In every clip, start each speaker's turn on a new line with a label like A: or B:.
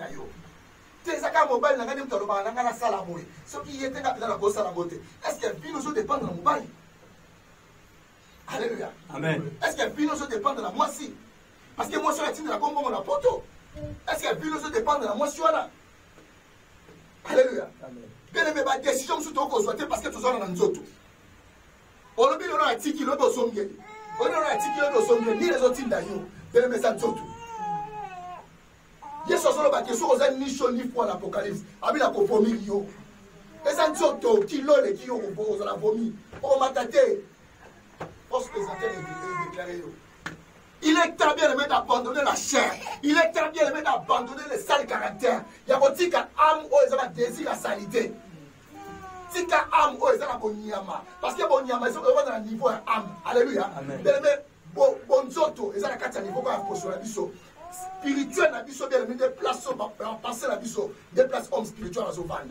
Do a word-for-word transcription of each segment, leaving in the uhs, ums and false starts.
A: na yo. Tezaka mobile na ngani mtaloba na ngana sala boy. Ce qui était capitaine la bossa la beauté. Est-ce que vie nous dépend de la mobile? Alléluia.
B: Amen.
A: Est-ce que vie nous dépend de la moissi? Parce que moi sur la tine la combo mon poto. Est-ce que vie nous dépend de la moissi là? Alléluia. Amen. Bien aimé ba décision sur ton cause parce que tu as dans nzoto. On le bino na tiki lo do somge. On a tiki lo do somge ni les autres d'ailleurs. Bien aimé ça nzoto. Yesu solo ba question aux ni chaud ni froid l'apocalypse. Abi la ko vomir yo. Les nzoto qui lo le qui yo ko la vomi. On m'a tâté. Parce que ça est déclaré yo. Il est très bien aimé d'abandonner la chair. Il est très bien aimé d'abandonner les sales caractères. Il y a un tika âme où ils ont un désir à salité. Tika âme où ils ont un bon nyama. Parce que bon nyama, ils sont dans un niveau âme. Alléluia. Bien aimé, bon zoto, ils ont un niveau quand ils posent la biso. Spirituel la biso, bien aimé, des places, passer la biso, des places hommes spirituels à Zovanda.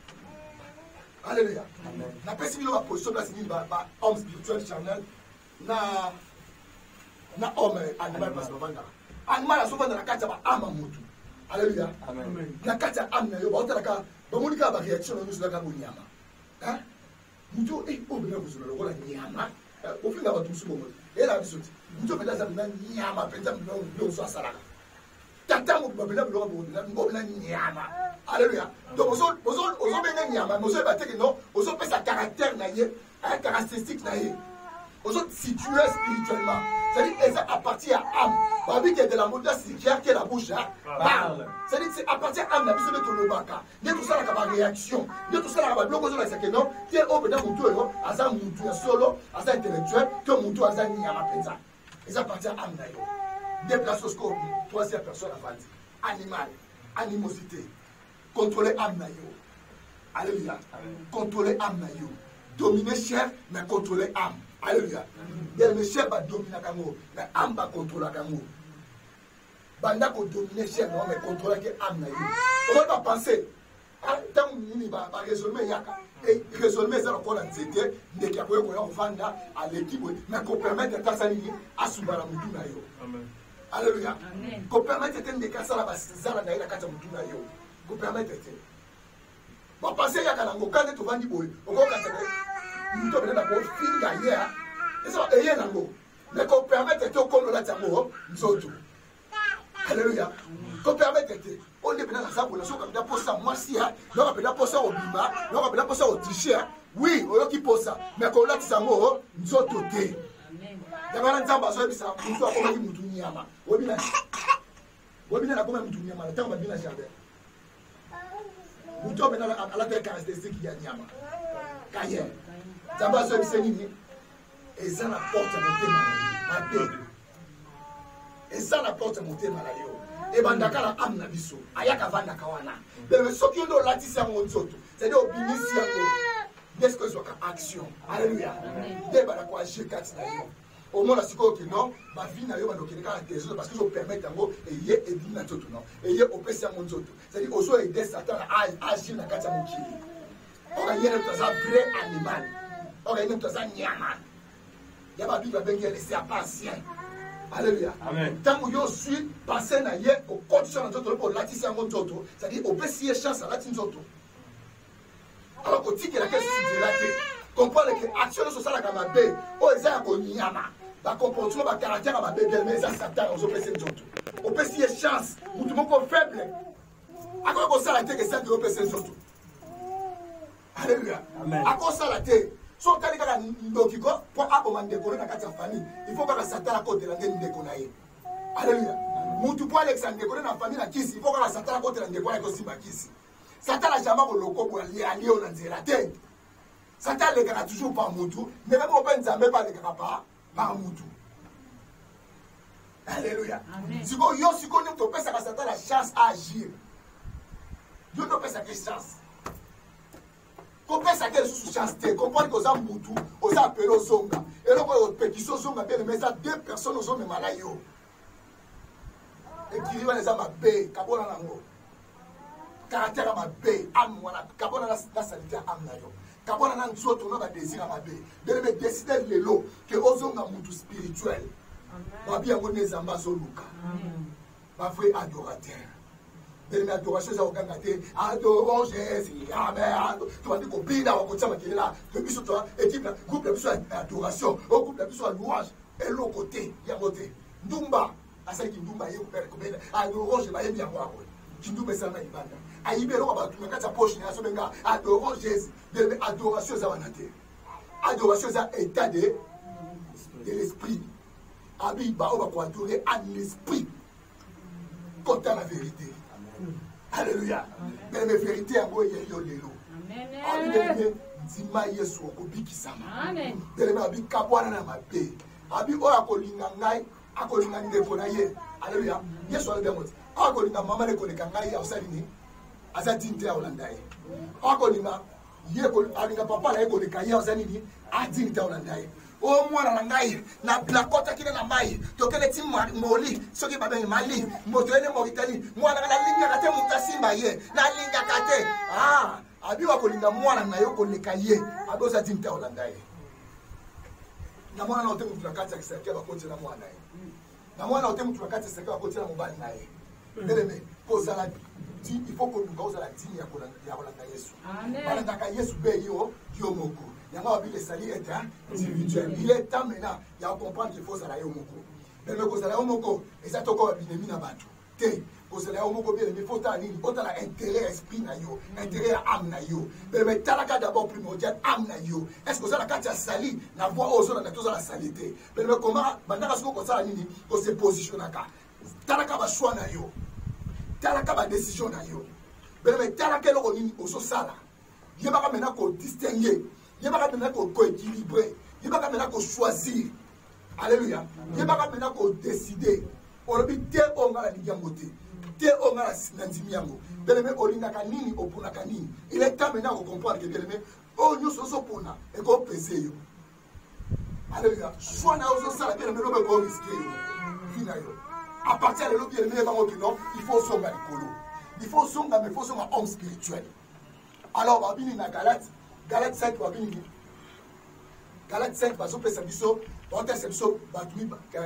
A: Alléluia. La personne qui a posé la place, homme spirituel charnel, na. Na homme animal parce que vanda animal a souvent dans la carte ba ama mutu. Alléluia. Amen. Na carte am na yo ba otala ka ba monika ba réaction no sur la ka nyama. Hein? Mutu e o bena buzula lo la nyama. O finga ba tumsu bomo. E la bisoti. Mutu bena za na nyama penta no no so asala. Tata mo ba bena lo bo na bo bena nyama. Alléluia. Donc ozo ozo ozo bena nyama, ozo ba teke no, ozo pe sa caractère na ye, un caractéristique na ye. Aux autres situés spirituellement. C'est-à-dire que ça appartient à l'âme. Babi qui est de la modestie, qui est la bouche, parle. C'est-à-dire que c'est appartient à l'âme, la vision de tout le baka. Il y a tout ça qui a une réaction. Il y a tout ça qui a une bloc de ce non. Qui est au bout d'un moutou, à ça moutou, à solo, à ça intellectuel, que moutou, à ça n'y a pas. Et ça appartient à l'âme d'ailleurs. Déplace au scope, troisième personne à vendre. Animal, animosité. Contrôler l'âme d'ailleurs. Alléluia. Contrôler l'âme d'ailleurs. Dominer chair, mais contrôler l'âme. Alléluia. Le chef va dominer la camo, mais l'âme va contrôler la camo. Banda ko dominer chef, non, mais contrôler l'âme. Comment tu vas penser? Tant que tu vas résoudre, et résoudre ça encore dans cette terre, dès qu'il y a un vanda à l'équipe, mais qu'on permette de faire ça à Soubara Moutouna. Alléluia. Qu'on permette de faire ça à Zala Naïla Kata Moutouna. Qu'on permette de faire. Bon, pensez qu'il y a un quand tu vas dire, on va nous devons d'abord finir hier. Et ça, et hier, mais qu'on permette de faire comme la Tamo, nous autres. Alléluia. Qu'on permette de faire. On est dans la salle pour la chose comme ça, pour ça, moi, si, on va pas ça au bima, on va pas ça au t-shirt. Oui, on qui pose ça. Mais qu'on l'a dit, nous autres, il y a un temps, ça, ça, nous sommes comme une moutouniama. Oui, bien. Oui, bien, comme une moutouniama. Le temps va bien jardin. Nous sommes à la terre caractéristique qui y a Niama. Kayer. D'abord, ce qui est et ça la porte à monter malade. Et ça la porte à monter malade. Et bandaka la âme na biso. Ayaka vanda kawana. Mais ceux qui ont la tissé en zoto. C'est-à-dire au binisi en est-ce que c'est une action. Alléluia. Dès que quoi j'ai quatre d'ailleurs. Au moins, la psycho qui non, ma vie n'a pas de caractère parce que je permets d'abord et y est dit na zoto non. Et y est au pèse à mon zoto. C'est-à-dire aux autres aider Satan à agir dans quatre mon kili. On a yé dans un vrai animal. On a yé dans un nyama. Il y a ma Bible avec elle c'est patient. Alléluia. Amen. Tant que je suis passé na yé au condition de zoto pour l'atisser à mon zoto, c'est-à-dire au pèse chance à l'atisser zoto. Alors que tu que la question c'est là que comprendre que action sociale comme ma bé, oh ils ont un nyama. Ba comportement ba caractère à ma bé mais ça Satan aux pèse zoto. Au pèse chance, ou tout monde faible. À quoi ça la que ça de pèse zoto. Alléluia. À quoi ça la tête? So quand il y a ndokiko pour abomande ko na kati ya famille, il faut que Satan la côté la ndeko na ye. Alléluia. Mutu pour Alexandre ko na famille na kisi, il faut que Satan la côté la ndeko na ko simba kisi. Satan la jama ko loko pour ali ali on nzela te. Satan le gars toujours par mutu, mais même au ben zambe pas le gars pas par mutu. Alléluia. Si vous yo si vous ne pouvez pas Satan la chance à agir. Dieu ne peut pas sa chance. Comprends quelle chance t'es, comprends que ça moutou, aux appels aux zonga, et là on pétition zonga bien mais ça deux personnes aux hommes malayo. Et qui va les âmes à bé, kabona nango. Caractère à ma bé, âme wana, kabona la sanité âme nayo. Kabona nan soto na ba désir à ma bé. De me décider le lot que aux zonga moutou spirituel. Ba bien ngone zamba zoluka. Ba vrai adorateur. Belle adoration ça okanga te. Adorons Jésus. Amen. Tu vas dire qu'on bina wa kotsa makele là. Le biso toi équipe là, groupe la biso adoration, au groupe la biso louange et l'autre côté, ya côté. Ndumba, asa ki ndumba ye ko pere ko bela. Adorons Jésus ba ye bien wa ko. Kindumba ça na ibanda. Aibero ba tu ngaka poche na so benga adorons Jésus. Belle adoration ça wana te. Adoration ça état de de l'esprit. Abi ba o ba ko adorer en l'esprit. Côté la vérité. Alléluia. Mais la vérité en moi il y a lelo. Amen. Nzima Yesu okobikisama. Amen. Bele ma bi kabwana na mabe. Abi o akolinga ngai, akolinga ndeko na ye. Alléluia. Yesu ale demot. Akolinga mama le koleka ngai ausali ni. Azati nte ya Holanda ye. Akolinga ye ko alinga papa la ye koleka ye ausali ni. Adi nte ya Holanda ye. O mwana na ngai na blakota kile na mai tokele ti moli soki babe mali moto ene Mauritanie mwana na linga kate mutasimba ye na linga kate ah abi wa kolinga mwana na yo koleka ye abi osa ti nte ya Holanda ye na mwana na ote mutu na kati ya kiseke bakoti na mwana ye na mwana ote mutu na kati ya kiseke bakoti na mobali na ye beleme kozala ti il faut que nous ozala dini ya kolanda Yesu balanda Yesu be yo yo moko. Il y a sali est individuel. Il est temps maintenant, il y a comprendre qu'il faut ça aller au moko. Mais le cause au moko, et ça toko binemi na batu. Te, cause au moko bien, il faut ta ligne, autant la intérêt esprit na yo, intérêt âme na yo. Mais mais talaka d'abord primordial âme na yo. Est-ce que ça la carte sali, na voix aux autres na tous la salité. Mais mais comment bandaka ce qu'on ça nini, on se positionne ka. Talaka ba choix na yo. Talaka ba décision na yo. Mais mais talaka lo nini au so sala. Yeba maintenant qu'on distinguer. Il n'y a pas maintenant qu'on équilibrer. Il n'y a pas maintenant qu'on choisir. Alléluia. Il n'y a pas maintenant qu'on décider. On a dit, on a la ligamboté. On a la nanzimiango. Bien-aimé, on a la nini, on a la nini. Il est temps maintenant qu'on comprenne que bien-aimé, on nous sommes pour nous et qu'on pèse. Alléluia. Soit on a aussi ça, bien-aimé, on peut pas risquer. À partir de là, bien-aimé, il faut son galicolo. Il faut son mais il faut son homme spirituel. Alors, on va venir dans Galate. Galate cinq va venir. Galate cinq va s'opérer sa biso, on t'a sa biso, batui,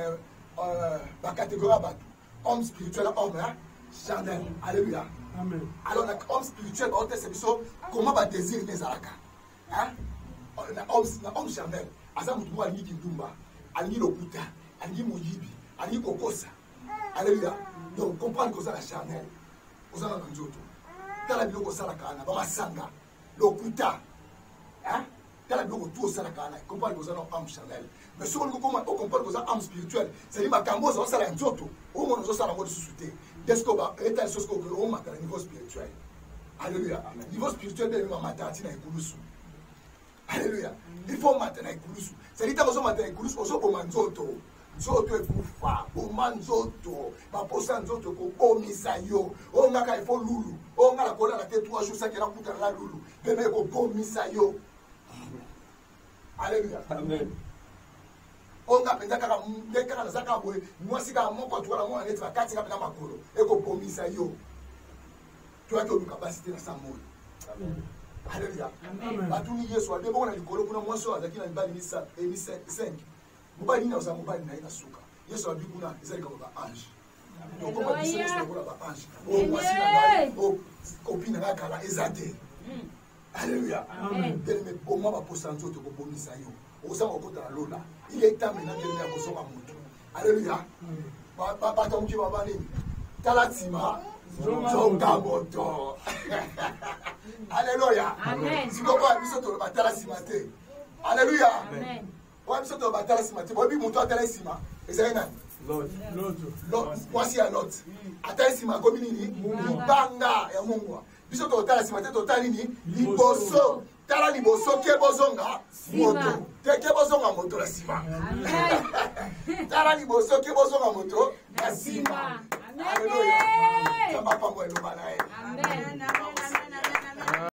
A: ba catégorie batu. Homme spirituel, homme charnel. Alléluia. Amen. Alors, homme spirituel, on t'a sa biso, comment va désirer les alaka? Hein? Homme charnel. Asa mutumu alingi kindumba, alingi lokuta, alingi moyibi, alingi kokosa. Alléluia. Donc, comprendre que ça la charnel. Vous en avez un autre. Dans la bio, ça la kana, ba masanga, lokuta. Hein? Dans la Bible, tout ça, on comprend que vous avez un âme charnelle. Mais si on comprend que vous avez un âme spirituelle, c'est-à-dire que quand vous avez un autre, au moins vous avez un mode de société. Dès que vous avez une chose que vous avez un niveau spirituel. Alléluia. Niveau spirituel, il faut maintenir un kouloussou. Alléluia. Il faut maintenir un kouloussou. C'est-à-dire que vous avez un kouloussou, vous avez un autre. Nzoto ekufa, oma nzoto, baposa nzoto ko komisa yo. O ngaka ifo lulu, o ngala kola la te trois jours ça qui la kuta la lulu. Bébé ko komisa yo. Alléluia. Amen. On a pensé que les gens qui ont été moi si quand mon contrôle moi on est va quatre quand ma colo et ko komisa yo. Tu as une capacité dans sa mort. Amen. Alléluia. Amen. Ba tuni Yesu a debo na likolo kuna moi so azaki na mbali misa et cinq. Mobali na osama mobali na ina suka. Yesu abi kuna ezali kama ba ange. Donc comment Yesu est comme ba ange. Oh moi si na oh copine na kala ezate. Alléluia. Amen. Bien-aimé, au moins, ma posanzo te bomisa yo. Osama okota la lola. Il est temps maintenant de venir kosoma mutu. Alléluia. Ba ba ba tomki ba bani. Talatima. Zonga moto. Alléluia. Amen. Si ko ba biso to ba talatima te. Alléluia. Amen. Wa biso to ba talatima te. Bo bi mutu talatima. Ezali nani? Lord. Lord. Lord. Voici un autre. Talatima ko binini? Banga ya Mungu. Biso to tala simate to tali ni liboso tala liboso ke bozonga moto te ke bozonga moto la sima tala liboso ke bozonga moto la sima. Alléluia. Kama pamwe lo banae. Amen.